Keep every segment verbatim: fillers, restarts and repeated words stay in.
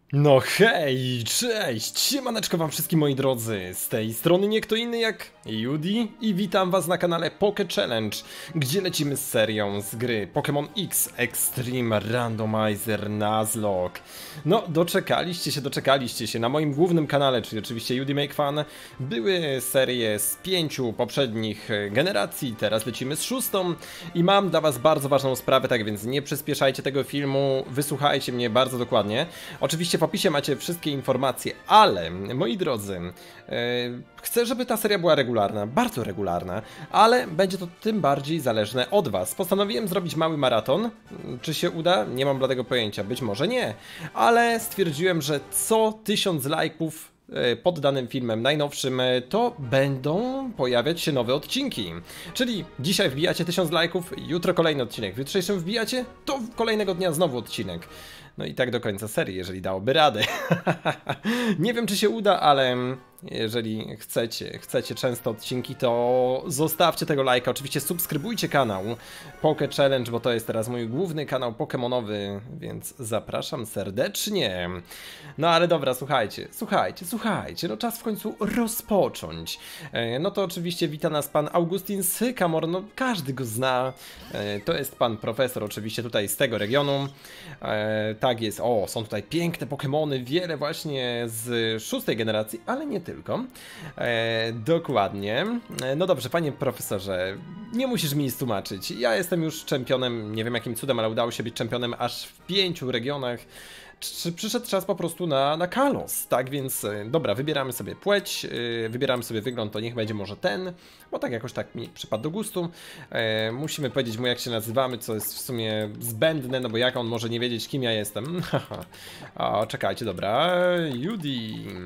No hej, cześć, siemaneczko wam wszystkim moi drodzy, z tej strony nie kto inny jak Judy i witam was na kanale Poke Challenge, gdzie lecimy z serią z gry Pokémon X Extreme Randomizer Nuzlocke. No, doczekaliście się, doczekaliście się, na moim głównym kanale, czyli oczywiście Judy Make Fun, były serie z pięciu poprzednich generacji, teraz lecimy z szóstą i mam dla was bardzo ważną sprawę, tak więc nie przyspieszajcie tego filmu, wysłuchajcie mnie bardzo dokładnie. Oczywiście w opisie macie wszystkie informacje, ale moi drodzy, yy, chcę, żeby ta seria była regularna, bardzo regularna, ale będzie to tym bardziej zależne od was. Postanowiłem zrobić mały maraton. Czy się uda? Nie mam bladego pojęcia, być może nie, ale stwierdziłem, że co tysiąc lajków pod danym filmem najnowszym, to będą pojawiać się nowe odcinki. Czyli dzisiaj wbijacie tysiąc lajków, jutro kolejny odcinek, w jutrzejszym wbijacie, to kolejnego dnia znowu odcinek. No i tak do końca serii, jeżeli dałoby radę. Nie wiem, czy się uda, ale jeżeli chcecie, chcecie często odcinki, to zostawcie tego lajka. Oczywiście subskrybujcie kanał Poke Challenge, bo to jest teraz mój główny kanał pokemonowy, więc zapraszam serdecznie. No ale dobra, słuchajcie, słuchajcie, słuchajcie, no czas w końcu rozpocząć. No to oczywiście wita nas pan Augustin Sycamore, no każdy go zna. To jest pan profesor oczywiście tutaj z tego regionu. Tak jest, o, są tutaj piękne Pokemony, wiele właśnie z szóstej generacji, ale nie tylko. E, dokładnie. E, no dobrze, panie profesorze, nie musisz mi nic tłumaczyć. Ja jestem już czempionem, nie wiem jakim cudem, ale udało się być czempionem aż w pięciu regionach. Czy przyszedł czas po prostu na, na Kalos, tak więc dobra, wybieramy sobie płeć, yy, wybieramy sobie wygląd, to niech będzie może ten, bo tak jakoś tak mi przypadł do gustu. Yy, musimy powiedzieć mu jak się nazywamy, co jest w sumie zbędne, no bo jak on może nie wiedzieć kim ja jestem. O, czekajcie, dobra, Judy.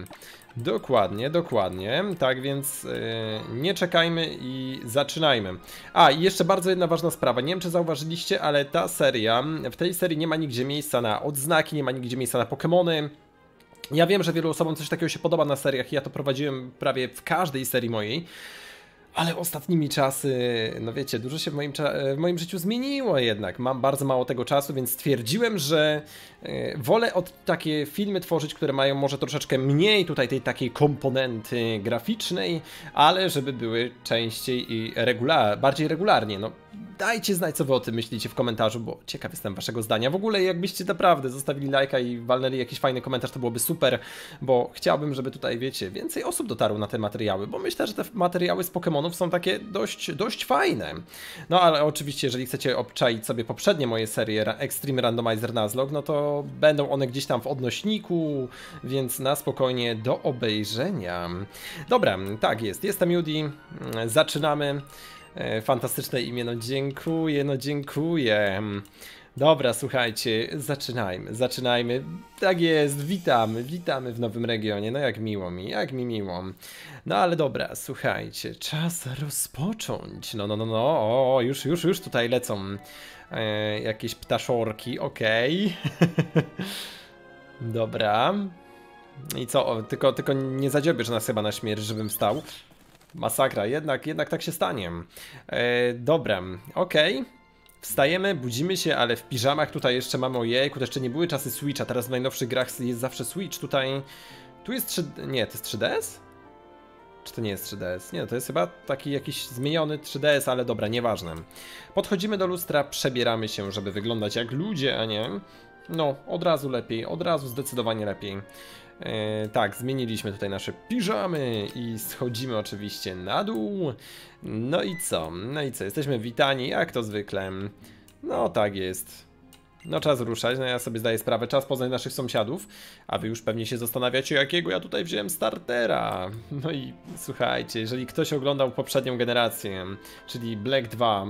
Dokładnie, dokładnie, tak więc yy, nie czekajmy i zaczynajmy. A i jeszcze bardzo jedna ważna sprawa, nie wiem czy zauważyliście, ale ta seria, w tej serii nie ma nigdzie miejsca na odznaki, nie ma nigdzie miejsca na Pokemony. Ja wiem, że wielu osobom coś takiego się podoba na seriach i ja to prowadziłem prawie w każdej serii mojej. Ale ostatnimi czasy, no wiecie, dużo się w moim, w moim życiu zmieniło jednak. Mam bardzo mało tego czasu, więc stwierdziłem, że y, wolę od takie filmy tworzyć, które mają może troszeczkę mniej tutaj tej takiej komponenty graficznej, ale żeby były częściej i regular, bardziej regularnie. No, dajcie znać, co wy o tym myślicie w komentarzu, bo ciekaw jestem waszego zdania. W ogóle jakbyście naprawdę zostawili lajka i walnęli jakiś fajny komentarz, to byłoby super, bo chciałbym, żeby tutaj, wiecie, więcej osób dotarło na te materiały, bo myślę, że te materiały z Pokemonów są takie dość, dość fajne. No ale oczywiście, jeżeli chcecie obczaić sobie poprzednie moje serie Extreme Randomizer Nuzlocke, no to będą one gdzieś tam w odnośniku, więc na spokojnie do obejrzenia. Dobra, tak jest, jestem Judy, zaczynamy. Fantastyczne imię, no dziękuję, no dziękuję. Dobra, słuchajcie, zaczynajmy, zaczynajmy. Tak jest, witamy, witamy w nowym regionie, no jak miło mi, jak mi miło. No ale dobra, słuchajcie, czas rozpocząć. No, no, no, no, o, już, już, już tutaj lecą e, jakieś ptaszorki, okej. Okay. Dobra. I co, o, tylko, tylko nie zadziobiesz nas chyba na śmierć, żebym wstał. Masakra, jednak, jednak tak się stanie. E, dobra, okej. Okay. Wstajemy, budzimy się, ale w piżamach tutaj jeszcze mamy, ojejku, to jeszcze nie były czasy Switcha, teraz w najnowszych grach jest zawsze Switch, tutaj... Tu jest trzy... nie, to jest trzy D S? Czy to nie jest trzy D S? Nie, to jest chyba taki jakiś zmieniony trzy D S, ale dobra, nieważne. Podchodzimy do lustra, przebieramy się, żeby wyglądać jak ludzie, a nie... No, od razu lepiej, od razu zdecydowanie lepiej. E, tak, zmieniliśmy tutaj nasze piżamy i schodzimy oczywiście na dół. No i co? No i co? Jesteśmy witani jak to zwykle. No tak jest. No czas ruszać, no ja sobie zdaję sprawę, czas poznać naszych sąsiadów. A wy już pewnie się zastanawiacie, jakiego ja tutaj wziąłem startera. No i słuchajcie, jeżeli ktoś oglądał poprzednią generację, czyli Black dwa...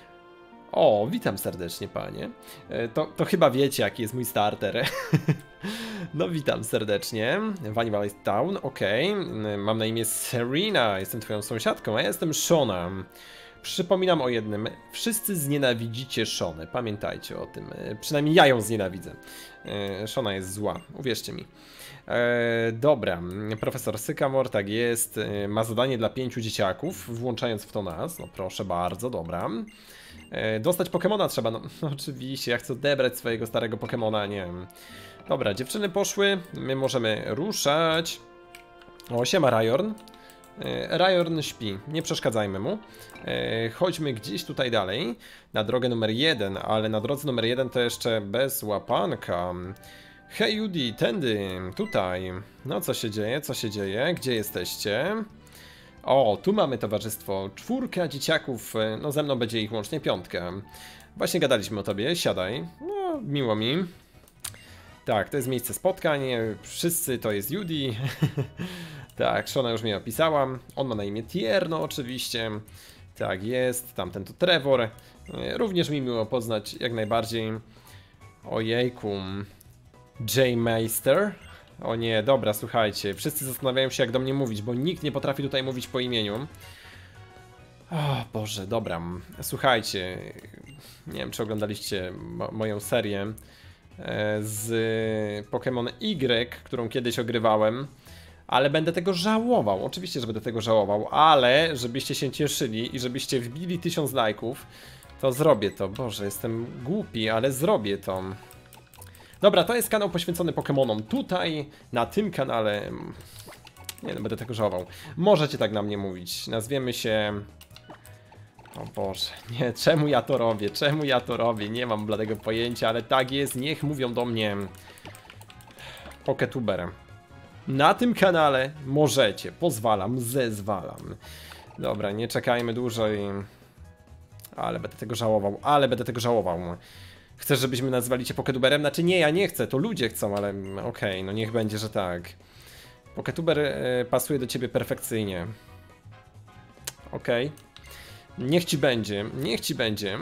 O, witam serdecznie, panie. To, to chyba wiecie, jaki jest mój starter. No, witam serdecznie. Valley Valley Town, okej. Okay. Mam na imię Serena, jestem twoją sąsiadką, a ja jestem Shona. Przypominam o jednym. Wszyscy znienawidzicie Shonę, pamiętajcie o tym. Przynajmniej ja ją znienawidzę. Shona jest zła, uwierzcie mi. E, dobra, profesor Sycamore, tak jest, ma zadanie dla pięciu dzieciaków, włączając w to nas, no proszę bardzo, dobra. E, dostać Pokemona trzeba, no, no oczywiście, ja chcę odebrać swojego starego Pokemona, nie wiem. Dobra, dziewczyny poszły, my możemy ruszać. O, siema Rajorn. Rajorn śpi, nie przeszkadzajmy mu. Chodźmy gdzieś tutaj dalej, na drogę numer jeden, ale na drodze numer jeden to jeszcze bez łapanka. Hej Judy, tędy, tutaj. No co się dzieje, co się dzieje, gdzie jesteście? O, tu mamy towarzystwo, czwórka dzieciaków, no ze mną będzie ich łącznie piątka. Właśnie gadaliśmy o tobie, siadaj, no miło mi. Tak, to jest miejsce spotkań, wszyscy to jest Judy. Tak, Shona już mnie opisałam, on ma na imię Tierno oczywiście. Tak jest, tamten to Trevor. Również mi miło poznać, jak najbardziej. Ojejku, J-Meister. O nie, dobra, słuchajcie, wszyscy zastanawiają się jak do mnie mówić, bo nikt nie potrafi tutaj mówić po imieniu. O Boże, dobra, słuchajcie, nie wiem czy oglądaliście mo moją serię z Pokémon Y, którą kiedyś ogrywałem, ale będę tego żałował, oczywiście, że będę tego żałował, ale żebyście się cieszyli i żebyście wbili tysiąc lajków, to zrobię to. Boże, jestem głupi, ale zrobię to. Dobra, to jest kanał poświęcony Pokémonom. Tutaj, na tym kanale, nie no, będę tego żałował. Możecie tak na mnie mówić, nazwiemy się... O Boże, nie, czemu ja to robię, czemu ja to robię, nie mam bladego pojęcia, ale tak jest, niech mówią do mnie PokeTuber. Na tym kanale możecie, pozwalam, zezwalam. Dobra, nie czekajmy dłużej. Ale będę tego żałował, ale będę tego żałował. Chcesz, żebyśmy nazwali cię PokeTuberem? Znaczy nie, ja nie chcę, to ludzie chcą, ale okej, okay, no niech będzie, że tak. PokeTuber y, pasuje do ciebie perfekcyjnie. Okej. Okay. Niech ci będzie, niech ci będzie.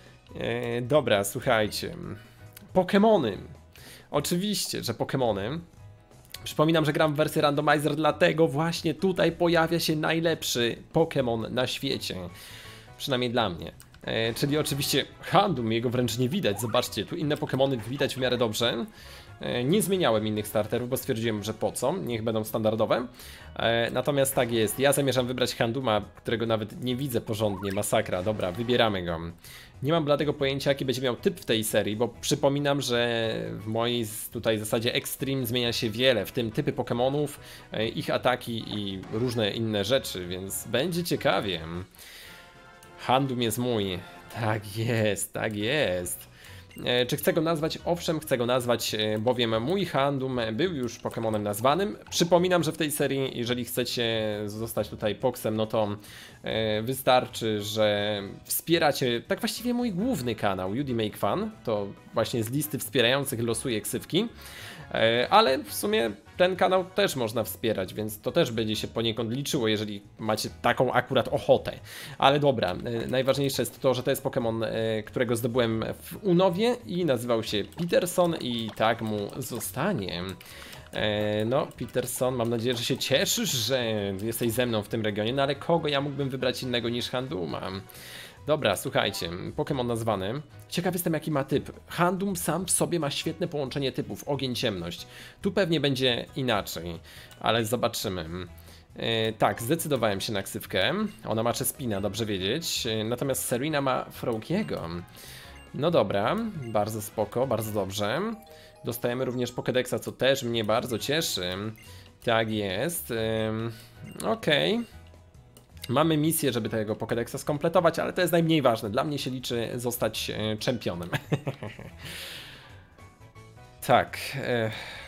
E, dobra, słuchajcie. Pokemony. Oczywiście, że Pokemony. Przypominam, że gram w wersję randomizer, dlatego właśnie tutaj pojawia się najlepszy Pokémon na świecie. Przynajmniej dla mnie. E, czyli oczywiście Houndoom, jego wręcz nie widać. Zobaczcie, tu inne Pokémony widać w miarę dobrze. E, nie zmieniałem innych starterów, bo stwierdziłem, że po co, niech będą standardowe. E, natomiast tak jest, ja zamierzam wybrać Houndooma, którego nawet nie widzę porządnie, masakra, dobra, wybieramy go. Nie mam bladego pojęcia, jaki będzie miał typ w tej serii, bo przypominam, że w mojej tutaj zasadzie Extreme zmienia się wiele, w tym typy Pokémonów, e, ich ataki i różne inne rzeczy, więc będzie ciekawie. Houndoom jest mój, tak jest, tak jest. E, czy chcę go nazwać? Owszem, chcę go nazwać, e, bowiem mój Houndoom był już Pokemonem nazwanym. Przypominam, że w tej serii, jeżeli chcecie zostać tutaj Poksem, no to e, wystarczy, że wspieracie, tak właściwie mój główny kanał, Judy Make Fun, to właśnie z listy wspierających losuję ksywki. Ale w sumie ten kanał też można wspierać, więc to też będzie się poniekąd liczyło, jeżeli macie taką akurat ochotę. Ale dobra, najważniejsze jest to, że to jest Pokémon, którego zdobyłem w Unowie i nazywał się Peterson i tak mu zostanie. No, Peterson, mam nadzieję, że się cieszysz, że jesteś ze mną w tym regionie, no ale kogo ja mógłbym wybrać innego niż Houndooma? Dobra, słuchajcie, Pokémon nazwany. Ciekaw jestem jaki ma typ. Houndoom sam w sobie ma świetne połączenie typów, ogień, ciemność. Tu pewnie będzie inaczej, ale zobaczymy. Yy, tak, zdecydowałem się na ksywkę. Ona ma Chespina, dobrze wiedzieć. Yy, natomiast Serena ma Froakiego. No dobra, bardzo spoko, bardzo dobrze. Dostajemy również Pokédexa, co też mnie bardzo cieszy. Tak jest. Yy, Okej. Okay. Mamy misję, żeby tego Pokédexa skompletować, ale to jest najmniej ważne. Dla mnie się liczy zostać e, czempionem. Tak. E...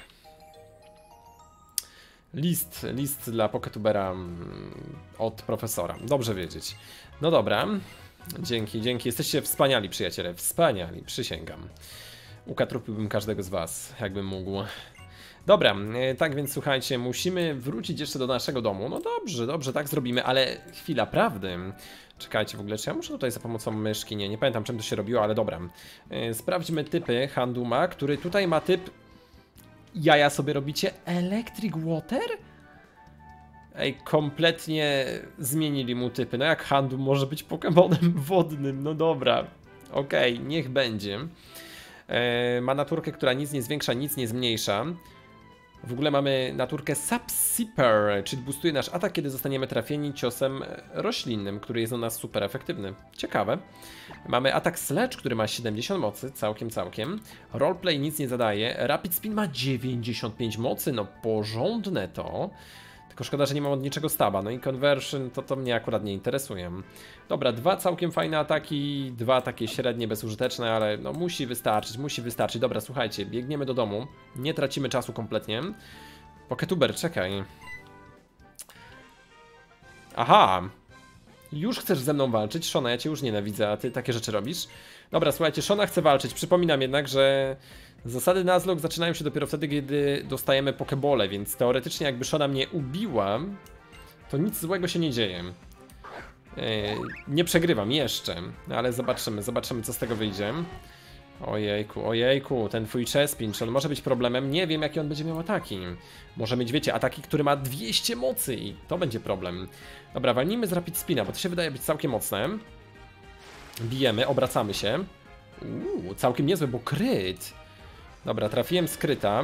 List, list dla PokeTubera od profesora. Dobrze wiedzieć. No dobra. Dzięki, dzięki. Jesteście wspaniali, przyjaciele. Wspaniali, przysięgam. Ukatrupiłbym każdego z was, jakbym mógł. Dobra, tak więc słuchajcie, musimy wrócić jeszcze do naszego domu. No dobrze, dobrze, tak zrobimy, ale chwila prawdy. Czekajcie w ogóle, czy ja muszę tutaj za pomocą myszki? Nie, nie pamiętam czym to się robiło, ale dobra. Sprawdźmy typy Houndooma, który tutaj ma typ... Jaja sobie robicie? Electric Water? Ej, kompletnie zmienili mu typy. No jak Houndoom może być Pokemonem wodnym? No dobra, okej, okay, niech będzie. Ma naturkę, która nic nie zwiększa, nic nie zmniejsza. W ogóle mamy naturkę Subsipper, czyli boostuje nasz atak, kiedy zostaniemy trafieni ciosem roślinnym, który jest u nas super efektywny. Ciekawe. Mamy atak Sledge, który ma siedemdziesiąt mocy, całkiem, całkiem. Roleplay nic nie zadaje. Rapid Spin ma dziewięćdziesiąt pięć mocy, no porządne to. Tylko szkoda, że nie mam od niczego staba. No i Conversion to, to mnie akurat nie interesuje. Dobra, dwa całkiem fajne ataki, dwa takie średnie, bezużyteczne, ale no musi wystarczyć, musi wystarczyć. Dobra, słuchajcie, biegniemy do domu. Nie tracimy czasu kompletnie. Poketuber, czekaj. Aha. Już chcesz ze mną walczyć? Shona, ja cię już nienawidzę, a ty takie rzeczy robisz? Dobra, słuchajcie, Shona chce walczyć. Przypominam jednak, że zasady Nuzlocke zaczynają się dopiero wtedy, kiedy dostajemy pokebole, więc teoretycznie jakby Shona mnie ubiła, to nic złego się nie dzieje. Yy, nie przegrywam jeszcze, ale zobaczymy, zobaczymy co z tego wyjdzie. Ojejku, ojejku, ten twój Chespin, czy on może być problemem? Nie wiem, jakie on będzie miał ataki. Może mieć, wiecie, ataki, który ma dwieście mocy i to będzie problem. Dobra, walnijmy z Rapid Spina, bo to się wydaje być całkiem mocne. Bijemy, obracamy się. Uuu, całkiem niezłe, bo kryt. Dobra, trafiłem z kryta.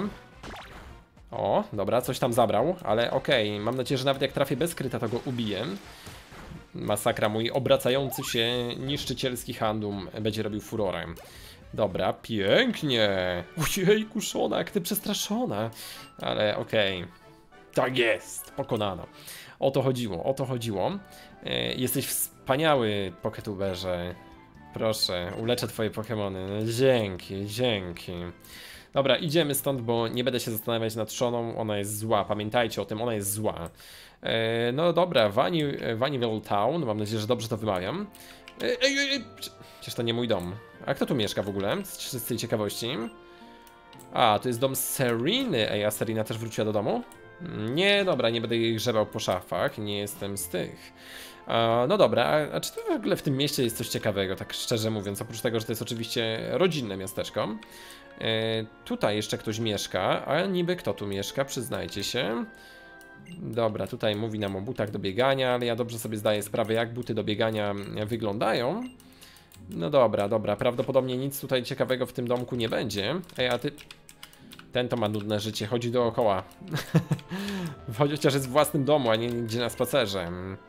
O, dobra, coś tam zabrał, ale okej, okay. Mam nadzieję, że nawet jak trafię bez kryta, to go ubiję. Masakra, mój obracający się niszczycielski handum będzie robił furorę. Dobra, pięknie. Ojejku, Shona, jak ty przestraszona. Ale okej. Okay. Tak jest, pokonano. O to chodziło, o to chodziło. E, jesteś wspaniały, Poketuberze. Proszę, uleczę twoje Pokemony. No, dzięki, dzięki. Dobra, idziemy stąd, bo nie będę się zastanawiać nad Shoną. Ona jest zła, pamiętajcie o tym, ona jest zła. E, no dobra, Vanillville Town. Mam nadzieję, że dobrze to wymawiam. Ej, ej, ej. Przecież to nie mój dom. A kto tu mieszka w ogóle? Z tej ciekawości. A, to jest dom Sereny. Ej, a Serena też wróciła do domu? Nie, dobra, nie będę jej grzebał po szafach. Nie jestem z tych. A, no dobra, a, a czy to w ogóle w tym mieście jest coś ciekawego, tak szczerze mówiąc? Oprócz tego, że to jest oczywiście rodzinne miasteczko. E, tutaj jeszcze ktoś mieszka. A niby kto tu mieszka? Przyznajcie się. Dobra, tutaj mówi nam o butach do biegania, ale ja dobrze sobie zdaję sprawę, jak buty do biegania wyglądają. No dobra, dobra, prawdopodobnie nic tutaj ciekawego w tym domku nie będzie. Ej, a ty... Ten to ma nudne życie, chodzi dookoła. Chociaż jest w własnym domu, a nie nigdzie na spacerze.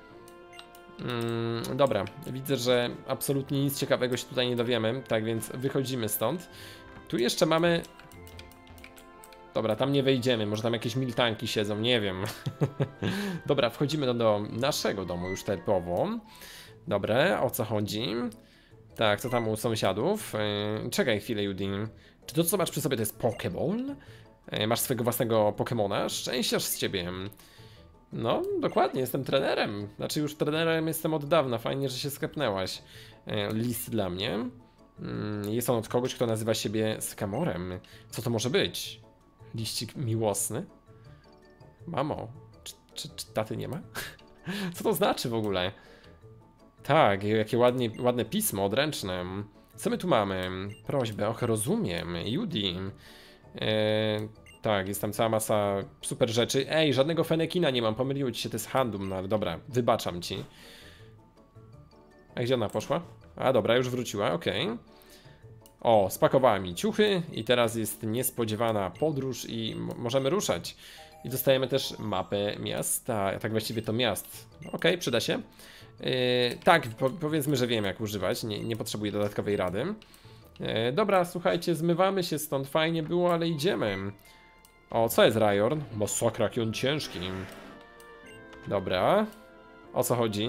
Mm, dobra, widzę, że absolutnie nic ciekawego się tutaj nie dowiemy, tak więc wychodzimy stąd. Tu jeszcze mamy... Dobra, tam nie wejdziemy, może tam jakieś miltanki siedzą, nie wiem. Dobra, wchodzimy do, do naszego domu już typowo. Dobra, o co chodzi? Tak, co tam u sąsiadów? Yy, czekaj chwilę, Judin. Czy to, co masz przy sobie, to jest Pokeball? Yy, masz swojego własnego Pokemona? Szczęściarz z ciebie. No, dokładnie, jestem trenerem. Znaczy już trenerem jestem od dawna, fajnie, że się sklepnęłaś. Yy, list dla mnie. Yy, jest on od kogoś, kto nazywa siebie Skamorem. Co to może być? Liścik miłosny? Mamo, czy, czy, czy taty nie ma? Co to znaczy w ogóle? Tak, jakie ładnie, ładne pismo odręczne. Co my tu mamy? Prośbę, och, rozumiem. Judy. Eee, tak, jest tam cała masa super rzeczy. Ej, żadnego Fenekina nie mam, pomyliło ci się, to jest Handum, no ale dobra, wybaczam ci. A gdzie ona poszła? A dobra, już wróciła, okej. Okay. O, spakowała mi ciuchy i teraz jest niespodziewana podróż i możemy ruszać. I dostajemy też mapę miasta, tak właściwie to miast. Okej, okay, przyda się. Yy, tak, po, powiedzmy, że wiem jak używać, nie, nie potrzebuję dodatkowej rady. Yy, dobra, słuchajcie, zmywamy się stąd, fajnie było, ale idziemy. O, co jest Rajorn? Masakra, jaki on ciężki. Dobra, o co chodzi?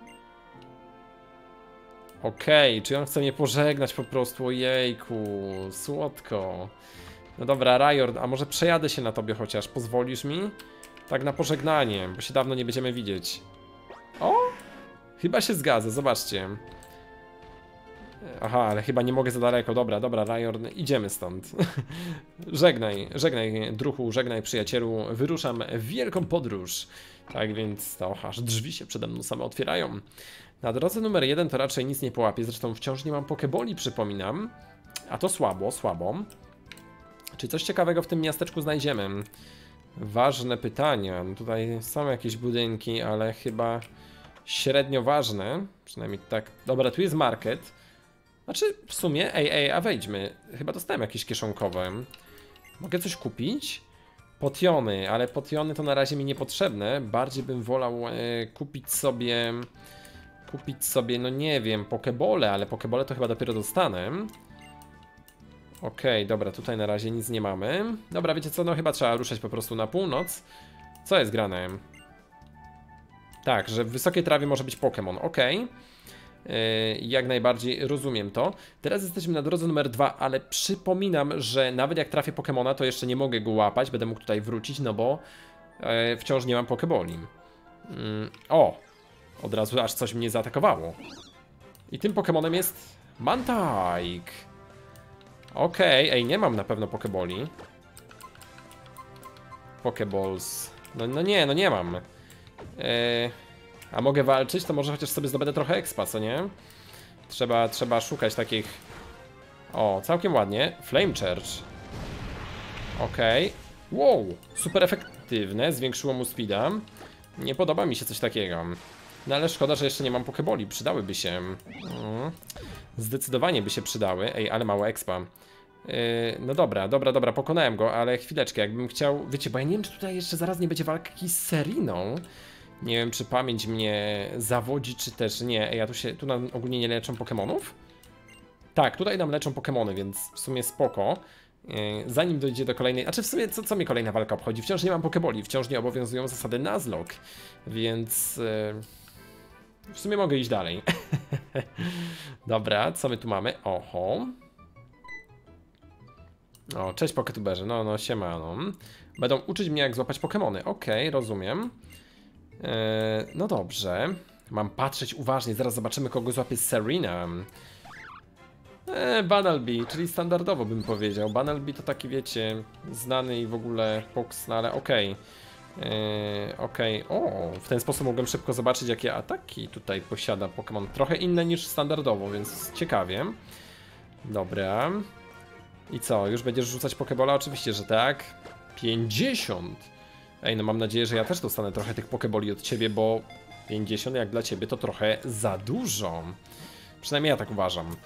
Okej, okay, czy on chce mnie pożegnać po prostu? Ojejku, słodko. No dobra, Rajorn, a może przejadę się na tobie chociaż, pozwolisz mi? Tak na pożegnanie, bo się dawno nie będziemy widzieć. O! Chyba się zgadza, zobaczcie. Aha, ale chyba nie mogę za daleko. Dobra, dobra, Rajorn, idziemy stąd. Żegnaj, żegnaj druhu, żegnaj przyjacielu. Wyruszam w wielką podróż. Tak więc to aż drzwi się przede mną same otwierają. Na drodze numer jeden to raczej nic nie połapię. Zresztą wciąż nie mam pokeboli, przypominam. A to słabo, słabo. Czy coś ciekawego w tym miasteczku znajdziemy? Ważne pytania. No tutaj są jakieś budynki, ale chyba średnio ważne. Przynajmniej tak. Dobra, tu jest market. Znaczy w sumie, ej, ej, a wejdźmy. Chyba dostałem jakieś kieszonkowe. Mogę coś kupić? Potiony, ale potiony to na razie mi niepotrzebne. Bardziej bym wolał e, kupić sobie... Kupić sobie, no nie wiem, pokebole, ale pokebole to chyba dopiero dostanę. Okej, okay, dobra, tutaj na razie nic nie mamy. Dobra, wiecie co, no chyba trzeba ruszać po prostu na północ. Co jest grane? Tak, że w wysokiej trawie może być Pokémon, okej. Okay. Yy, jak najbardziej rozumiem to. Teraz jesteśmy na drodze numer dwa, ale przypominam, że nawet jak trafię Pokémona, to jeszcze nie mogę go łapać. Będę mógł tutaj wrócić, no bo yy, wciąż nie mam Pokeboli. Yy, o! Od razu aż coś mnie zaatakowało. I tym Pokémonem jest Mantike. Okej, okay. Ej, nie mam na pewno Pokeboli. Pokeballs. No, no nie, no nie mam. Eee, a mogę walczyć? To może chociaż sobie zdobędę trochę expa, co nie? Trzeba, trzeba szukać takich... O, całkiem ładnie. Flame Charge. Okej. Okay. Wow, super efektywne. Zwiększyło mu speeda. Nie podoba mi się coś takiego. No ale szkoda, że jeszcze nie mam Pokeboli. Przydałyby się. Mm. Zdecydowanie by się przydały. Ej, ale mało expa. Yy, no dobra, dobra, dobra, pokonałem go, ale chwileczkę, jakbym chciał... Wiecie, bo ja nie wiem, czy tutaj jeszcze zaraz nie będzie walki z Seriną. Nie wiem, czy pamięć mnie zawodzi, czy też nie. Ej, ja tu się... Tu nam ogólnie nie leczą Pokemonów? Tak, tutaj nam leczą Pokemony, więc w sumie spoko. Yy, zanim dojdzie do kolejnej... Znaczy w sumie, co, co mnie kolejna walka obchodzi? Wciąż nie mam Pokeboli, wciąż nie obowiązują zasady Nuzlocke. Więc... Yy, w sumie mogę iść dalej. Dobra, co my tu mamy? Oho. O, cześć poketuberzy, no, no, siemano. Będą uczyć mnie, jak złapać Pokemony. Okej, okay, rozumiem. Eee, no dobrze. Mam patrzeć uważnie, zaraz zobaczymy, kogo złapie Serena. Eee, Bunnelby, czyli standardowo bym powiedział. Bunnelby to taki, wiecie, znany i w ogóle Pox, no ale okej. Okay. Eee, okej, okay. O, w ten sposób mogłem szybko zobaczyć, jakie ataki tutaj posiada Pokémon. Trochę inne niż standardowo, więc ciekawie. Dobra. I co, już będziesz rzucać Pokebola? Oczywiście, że tak. pięćdziesiąt! Ej, no mam nadzieję, że ja też dostanę trochę tych Pokeboli od ciebie, bo pięćdziesiąt jak dla ciebie to trochę za dużo. Przynajmniej ja tak uważam.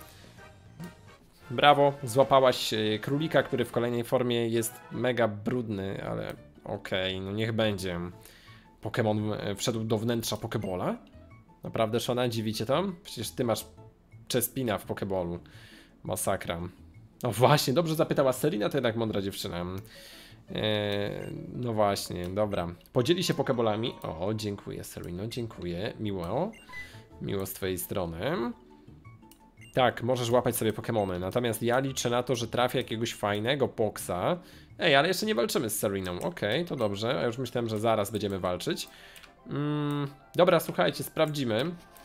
Brawo, złapałaś królika, który w kolejnej formie jest mega brudny, ale okej, okay, no niech będzie. Pokémon wszedł do wnętrza Pokebola? Naprawdę, Shona, dziwicie to? Przecież ty masz Chespina w Pokebolu. Masakra. No właśnie, dobrze zapytała Serena, to jednak mądra dziewczyna. Eee, no właśnie, dobra. Podzieli się Pokebolami. O, dziękuję Sereno, dziękuję. Miło. Miło z twojej strony. Tak, możesz łapać sobie Pokemony. Natomiast ja liczę na to, że trafię jakiegoś fajnego Poxa. Ej, ale jeszcze nie walczymy z Sereną. Okej, okay, to dobrze. A już myślałem, że zaraz będziemy walczyć. Mm, dobra, słuchajcie, sprawdzimy.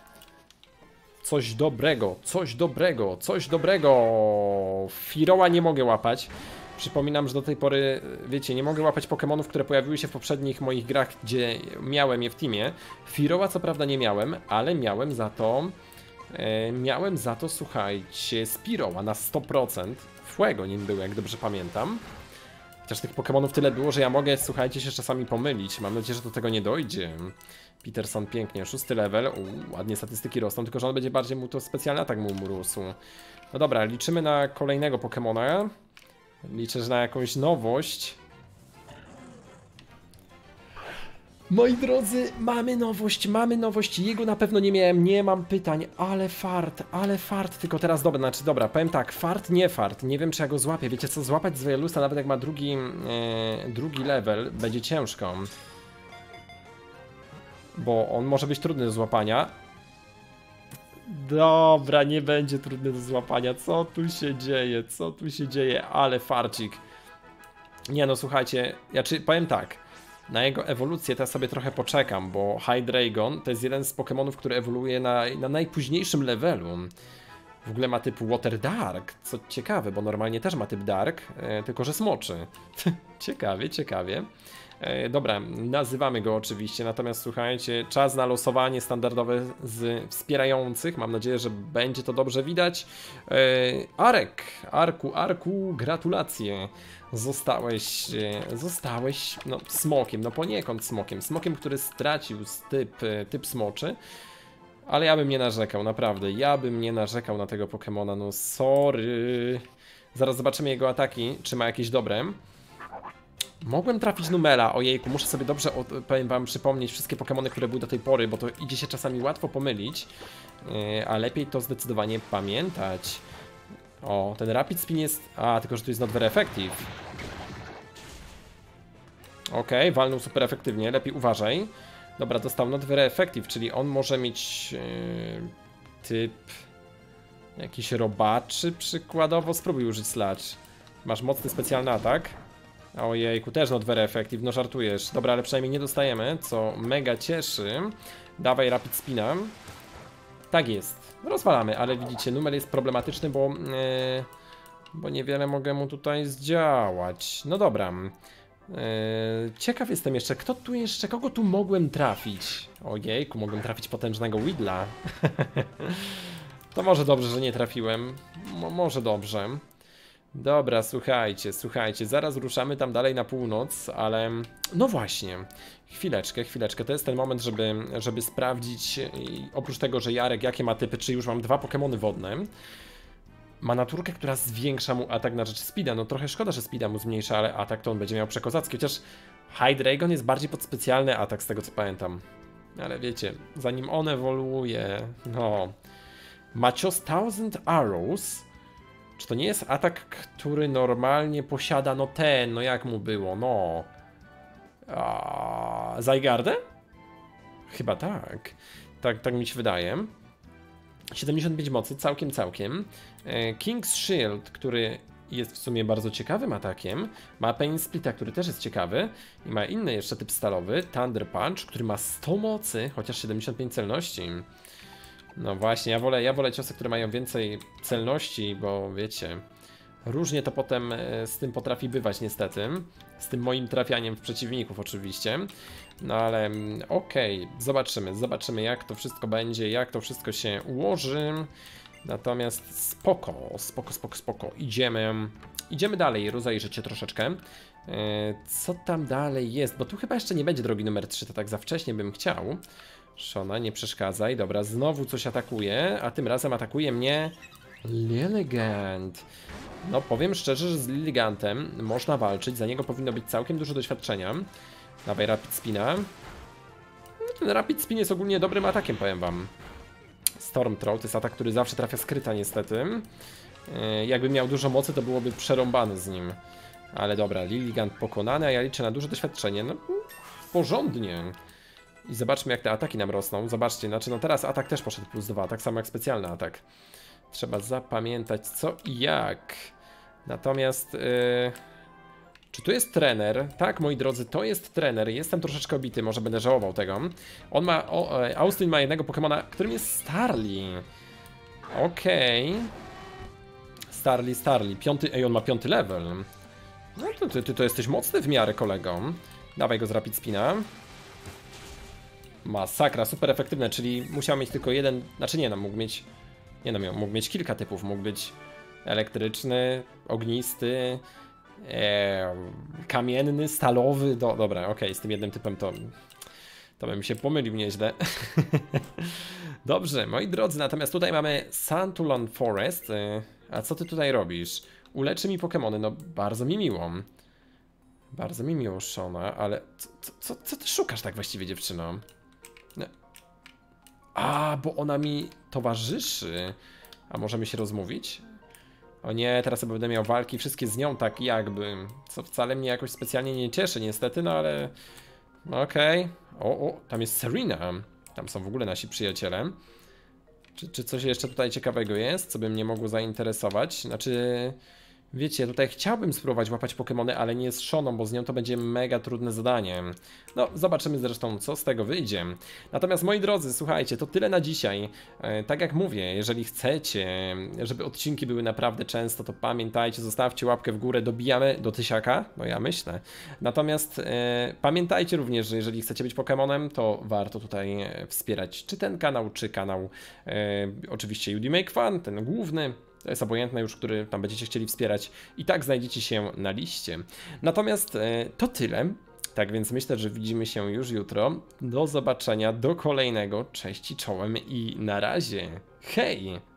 Coś dobrego, coś dobrego, coś dobrego. Firoła nie mogę łapać. Przypominam, że do tej pory, wiecie, nie mogę łapać Pokemonów, które pojawiły się w poprzednich moich grach, gdzie miałem je w teamie. Firoła co prawda nie miałem, ale miałem za to... E, miałem za to, słuchajcie, Spiroła na sto procent. Fuego nim był, jak dobrze pamiętam. Chociaż tych Pokemonów tyle było, że ja mogę, słuchajcie, się czasami pomylić. Mam nadzieję, że do tego nie dojdzie. Peterson pięknie, szósty level. Uu, ładnie statystyki rosną, tylko że on będzie bardziej mu to specjalny atak mu rósł. No dobra, liczymy na kolejnego Pokemona. Liczę, że na jakąś nowość. Moi drodzy, mamy nowość, mamy nowość. Jego na pewno nie miałem, nie mam pytań, ale fart, ale fart. Tylko teraz dobra, znaczy dobra, powiem tak, fart, nie fart. Nie wiem, czy ja go złapię. Wiecie co, złapać Zwelusa, nawet jak ma drugi, e, drugi level, będzie ciężko. Bo on może być trudny do złapania. Dobra, nie będzie trudny do złapania. Co tu się dzieje? Co tu się dzieje? Ale farcik. Nie no, słuchajcie, ja czy powiem tak. Na jego ewolucję to ja sobie trochę poczekam, bo Hydreigon to jest jeden z Pokemonów, który ewoluuje na, na najpóźniejszym levelu. W ogóle ma typ Water Dark, co ciekawe, bo normalnie też ma typ Dark, e, tylko że smoczy. Ciekawie, ciekawie. E, dobra, nazywamy go oczywiście, natomiast słuchajcie, czas na losowanie standardowe z wspierających. Mam nadzieję, że będzie to dobrze widać. E, Arek, Arku, Arku, gratulacje. Zostałeś, zostałeś, no, smokiem, no poniekąd smokiem. Smokiem, który stracił typ, typ smoczy. Ale ja bym nie narzekał, naprawdę. Ja bym nie narzekał na tego Pokemona, no sorry. Zaraz zobaczymy jego ataki, czy ma jakieś dobre. Mogłem trafić Numela, ojejku, muszę sobie dobrze, o, powiem wam, przypomnieć wszystkie Pokemony, które były do tej pory, bo to idzie się czasami łatwo pomylić, yy, a lepiej to zdecydowanie pamiętać. O, ten Rapid Spin jest... A, tylko że tu jest not very effective. Okej, okay, walnął super efektywnie, lepiej uważaj. Dobra, dostał not very effective, czyli on może mieć yy, typ... Jakiś robaczy przykładowo. Spróbuj użyć Sludge. Masz mocny specjalny atak. Ojejku, też not very effective, no żartujesz. Dobra, ale przynajmniej nie dostajemy, co mega cieszy. Dawaj Rapid Spina. Tak jest, rozwalamy, ale widzicie, numer jest problematyczny, bo... Yy, bo niewiele mogę mu tutaj zdziałać. No dobra. Yy, ciekaw jestem jeszcze, kto tu jeszcze, kogo tu mogłem trafić? Ojejku, mogłem trafić potężnego Weedla. To może dobrze, że nie trafiłem. Mo może dobrze. Dobra, słuchajcie, słuchajcie, zaraz ruszamy tam dalej na północ, ale... No właśnie, chwileczkę, chwileczkę, to jest ten moment, żeby, żeby sprawdzić, oprócz tego, że Jarek jakie ma typy, czy już mam dwa Pokemony wodne. Ma naturkę, która zwiększa mu atak na rzecz Speeda, no trochę szkoda, że Speeda mu zmniejsza, ale atak to on będzie miał przekozacki, chociaż Hydreigon jest bardziej pod specjalny atak, z tego co pamiętam. Ale wiecie, zanim on ewoluuje, no... Macios Thousand Arrows. Czy to nie jest atak, który normalnie posiada, no ten, no jak mu było, no... A... Zygardę? Chyba tak. tak. Tak mi się wydaje. siedemdziesiąt pięć mocy, całkiem, całkiem. King's Shield, który jest w sumie bardzo ciekawym atakiem. Ma Pain Splita, który też jest ciekawy. I ma inny jeszcze typ stalowy, Thunder Punch, który ma sto mocy, chociaż siedemdziesiąt pięć celności. No właśnie, ja wolę, ja wolę ciosy, które mają więcej celności, bo wiecie, różnie to potem z tym potrafi bywać niestety. Z tym moim trafianiem w przeciwników oczywiście. No ale okej, okay, zobaczymy, zobaczymy jak to wszystko będzie, jak to wszystko się ułoży. Natomiast spoko, spoko, spoko, spoko, idziemy, idziemy dalej, rozejrzeć się troszeczkę. Co tam dalej jest, bo tu chyba jeszcze nie będzie drogi numer trzy, to tak za wcześnie bym chciał. Shona, nie przeszkadzaj. Dobra, znowu coś atakuje, a tym razem atakuje mnie Lilligant. No powiem szczerze, że z Lilligantem można walczyć, za niego powinno być całkiem dużo doświadczenia. Dawaj Rapid Spina. Ten Rapid Spin jest ogólnie dobrym atakiem, powiem wam. Storm Troll to jest atak, który zawsze trafia skryta niestety. Yy, jakby miał dużo mocy, to byłoby przerąbany z nim. Ale dobra, Lilligant pokonany, a ja liczę na duże doświadczenie. No porządnie. I zobaczmy jak te ataki nam rosną. Zobaczcie, znaczy no teraz atak też poszedł plus dwa, tak samo jak specjalny atak. Trzeba zapamiętać co i jak. Natomiast... Yy... Czy tu jest trener? Tak, moi drodzy, to jest trener. Jestem troszeczkę obity, może będę żałował tego. On ma... O, e, Austin ma jednego Pokemona, którym jest Starly. Okej. Okay. Starly, Starly. Piąty... Ej, on ma piąty level. No to ty, ty to jesteś mocny w miarę, kolego. Dawaj go z Rapid Spina. Masakra, super efektywne, czyli musiał mieć tylko jeden... Znaczy nie no, mógł mieć... Nie no, miał, mógł mieć kilka typów. Mógł być elektryczny, ognisty... Eee, kamienny, stalowy, do, dobra, okej, okay, z tym jednym typem to to bym się pomylił nieźle. Dobrze, moi drodzy, natomiast tutaj mamy Santulon Forest. Eee, a co ty tutaj robisz? Uleczy mi Pokemony, no bardzo mi miło. Bardzo mi miło, Shona, ale co, co, co ty szukasz tak właściwie, dziewczyno? No. A, bo ona mi towarzyszy. A możemy się rozmówić? O nie, teraz sobie będę miał walki wszystkie z nią tak jakby, co wcale mnie jakoś specjalnie nie cieszy niestety, no ale... Okej, okay. O, o, tam jest Serena, tam są w ogóle nasi przyjaciele. Czy, czy coś jeszcze tutaj ciekawego jest, co by mnie mogło zainteresować? Znaczy... Wiecie, tutaj chciałbym spróbować łapać Pokemony, ale nie z Shoną, bo z nią to będzie mega trudne zadanie. No, zobaczymy zresztą, co z tego wyjdzie. Natomiast, moi drodzy, słuchajcie, to tyle na dzisiaj. E, tak jak mówię, jeżeli chcecie, żeby odcinki były naprawdę często, to pamiętajcie, zostawcie łapkę w górę, dobijamy do tysiaka, no ja myślę. Natomiast e, pamiętajcie również, że jeżeli chcecie być Pokemonem, to warto tutaj wspierać czy ten kanał, czy kanał e, oczywiście UD Make Fun, ten główny. To jest obojętne już, który tam będziecie chcieli wspierać. I tak znajdziecie się na liście. Natomiast e, to tyle. Tak więc myślę, że widzimy się już jutro. Do zobaczenia, do kolejnego. Cześć i czołem i na razie. Hej!